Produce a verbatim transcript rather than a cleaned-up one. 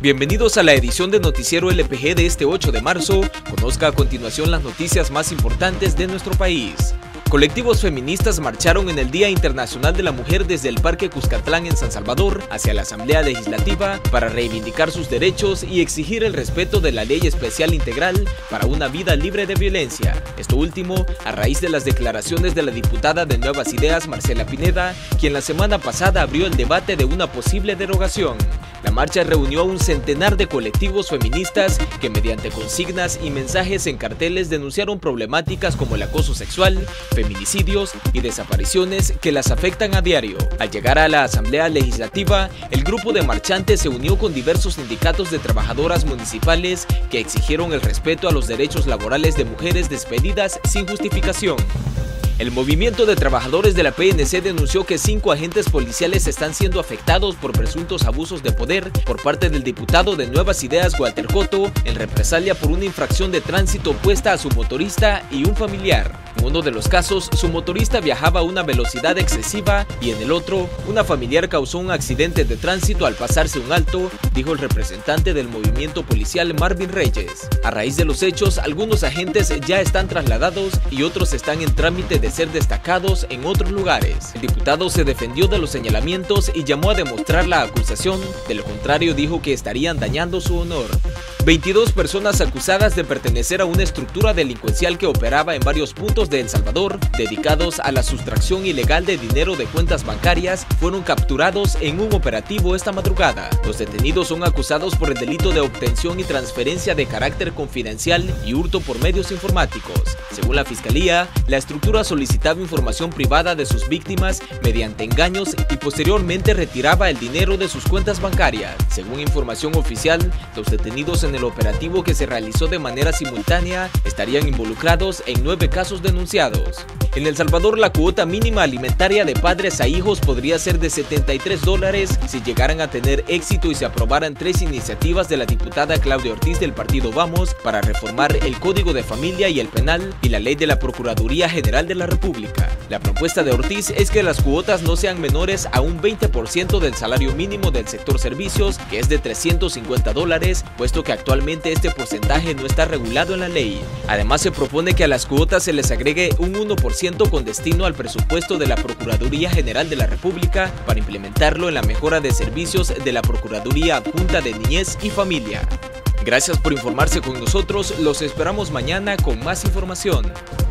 Bienvenidos a la edición de Noticiero L P G de este ocho de marzo. Conozca a continuación las noticias más importantes de nuestro país. Colectivos feministas marcharon en el Día Internacional de la Mujer desde el Parque Cuscatlán en San Salvador hacia la Asamblea Legislativa para reivindicar sus derechos y exigir el respeto de la Ley Especial Integral para una vida libre de violencia. Esto último a raíz de las declaraciones de la diputada de Nuevas Ideas, Marcela Pineda, quien la semana pasada abrió el debate de una posible derogación. La marcha reunió a un centenar de colectivos feministas que mediante consignas y mensajes en carteles denunciaron problemáticas como el acoso sexual, feminicidios y desapariciones que las afectan a diario. Al llegar a la Asamblea Legislativa, el grupo de marchantes se unió con diversos sindicatos de trabajadoras municipales que exigieron el respeto a los derechos laborales de mujeres despedidas sin justificación. El movimiento de trabajadores de la P N C denunció que cinco agentes policiales están siendo afectados por presuntos abusos de poder por parte del diputado de Nuevas Ideas, Walter Cotto, en represalia por una infracción de tránsito opuesta a su motorista y un familiar. En uno de los casos, su motorista viajaba a una velocidad excesiva y en el otro, una familiar causó un accidente de tránsito al pasarse un alto, dijo el representante del movimiento policial Marvin Reyes. A raíz de los hechos, algunos agentes ya están trasladados y otros están en trámite de ser destacados en otros lugares. El diputado se defendió de los señalamientos y llamó a demostrar la acusación, de lo contrario dijo que estarían dañando su honor. veintidós personas acusadas de pertenecer a una estructura delincuencial que operaba en varios puntos de El Salvador, dedicados a la sustracción ilegal de dinero de cuentas bancarias, fueron capturados en un operativo esta madrugada. Los detenidos son acusados por el delito de obtención y transferencia de carácter confidencial y hurto por medios informáticos. Según la Fiscalía, la estructura solicitaba información privada de sus víctimas mediante engaños y posteriormente retiraba el dinero de sus cuentas bancarias. Según información oficial, los detenidos en el operativo, que se realizó de manera simultánea, estarían involucrados en nueve casos denunciados. En El Salvador, la cuota mínima alimentaria de padres a hijos podría ser de setenta y tres dólares si llegaran a tener éxito y se aprobaran tres iniciativas de la diputada Claudia Ortiz del partido Vamos para reformar el Código de Familia y el Penal y la ley de la Procuraduría General de la República. La propuesta de Ortiz es que las cuotas no sean menores a un veinte por ciento del salario mínimo del sector servicios, que es de trescientos cincuenta dólares, puesto que actualmente este porcentaje no está regulado en la ley. Además, se propone que a las cuotas se les agregue un uno por ciento con destino al presupuesto de la Procuraduría General de la República para implementarlo en la mejora de servicios de la Procuraduría Adjunta de Niñez y Familia. Gracias por informarse con nosotros, los esperamos mañana con más información.